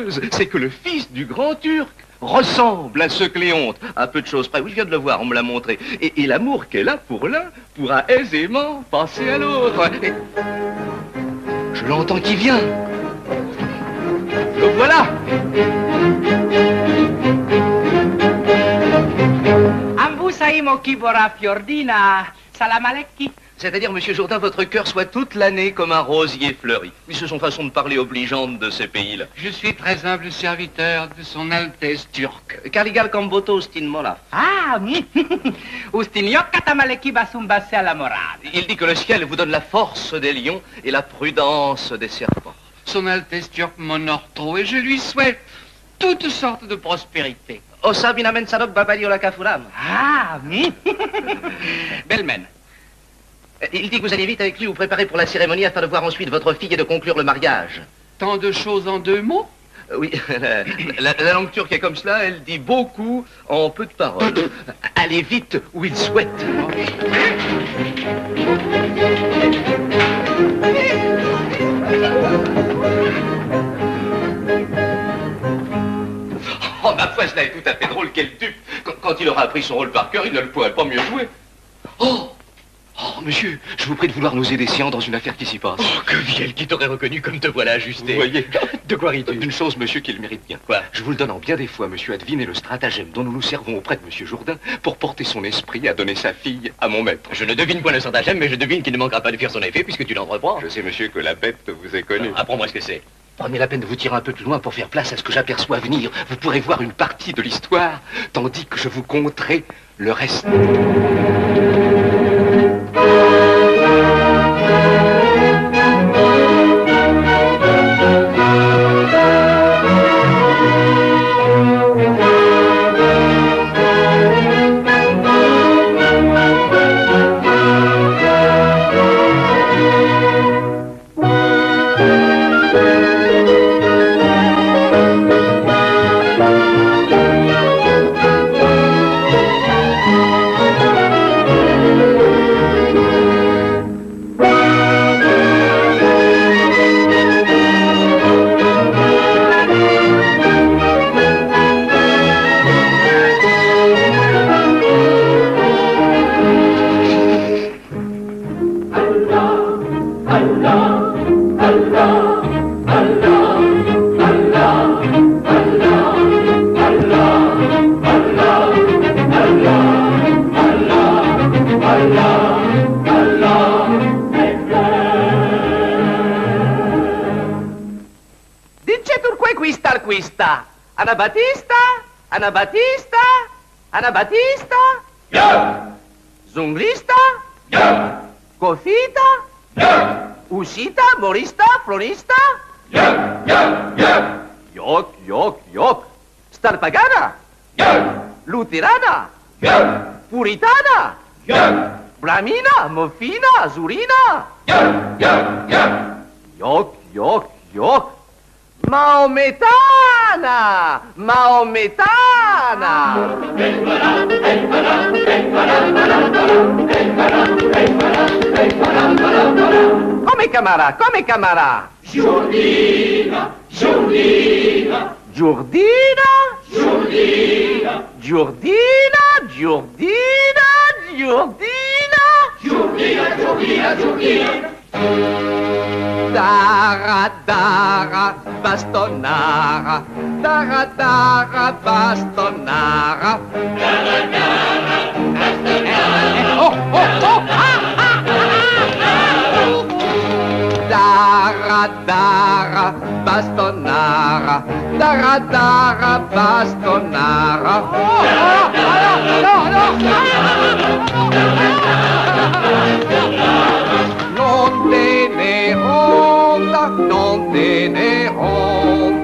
curieuse, c'est que le fils du grand Turc ressemble à ce Cléonte, à peu de choses près. Oui, je viens de le voir, on me l'a montré. Et l'amour qu'elle a pour l'un pourra aisément passer à l'autre. Je l'entends qui vient. Le voilà. Ambu saimo kibora fiordina, salam aleki. C'est-à-dire, monsieur Jourdain, votre cœur soit toute l'année comme un rosier fleuri. Oui, ce sont façons de parler obligeantes de ces pays-là. Je suis très humble serviteur de son Altesse turque. Caligal Kamboto Ustin Mola. Ah, ustinioka tamaleki basumbasse alla morale. Il dit que le ciel vous donne la force des lions et la prudence des serpents. Son Altesse turque m'honore trop et je lui souhaite toutes sortes de prospérité. Osabinamen Sadok Babali Ola Kafuram. Ah, Belmen. Il dit que vous allez vite avec lui vous préparer pour la cérémonie afin de voir ensuite votre fille et de conclure le mariage. Tant de choses en 2 mots? Oui, la langue turque est comme cela, elle dit beaucoup en peu de paroles. Allez vite où il souhaite. Oh, ma foi, cela est tout à fait drôle, quel dupe. Quand il aura appris son rôle par cœur, il ne le pourrait pas mieux jouer. Oh, monsieur, je vous prie de vouloir nous aider, Sian, dans une affaire qui s'y passe. Oh, que vielle qui t'aurait reconnu comme te voilà ajusté. Vous voyez. De quoi ris-tu? Une chose, monsieur, qu'il mérite bien. Quoi? Je vous le donne en bien des fois, monsieur, à deviner le stratagème dont nous nous servons auprès de monsieur Jourdain pour porter son esprit à donner sa fille à mon maître. Je ne devine point le stratagème, mais je devine qu'il ne manquera pas de faire son effet puisque tu l'entreprends. Je sais, monsieur, que la bête vous est connue. Apprends-moi ce que c'est. Prenez la peine de vous tirer un peu plus loin pour faire place à ce que j'aperçois venir. Vous pourrez voir une partie de l'histoire, tandis que je vous conterai le reste. Anabatista, Anabatista, Anabatista. Yeah. Zunglista. Yeah. Cofita. Yeah. Usita, Morista, Florista. Yeah. Yeah. Yeah. Yok, yok, yok. Starpagana. Yeah. Luterana. Yeah. Puritana. Yeah. Bramina, Mofina, Zurina. Yeah. Yeah. Yeah. Yok, yok, yok. Maometana! Maometana! Come camara, come camara! Giordina, Giordina, Giordina! Giordina, Giordina, Giordina, Giordina! Giordina, Giordina, Giordina. Dara, dara, bastonara. Dara, dara, bastonara. Dara, dara, bastonara. Oh, oh, oh! Dara, dara, bastonara. Dara, dara, bastonara. Oh, non te ne honta, non te ne honta.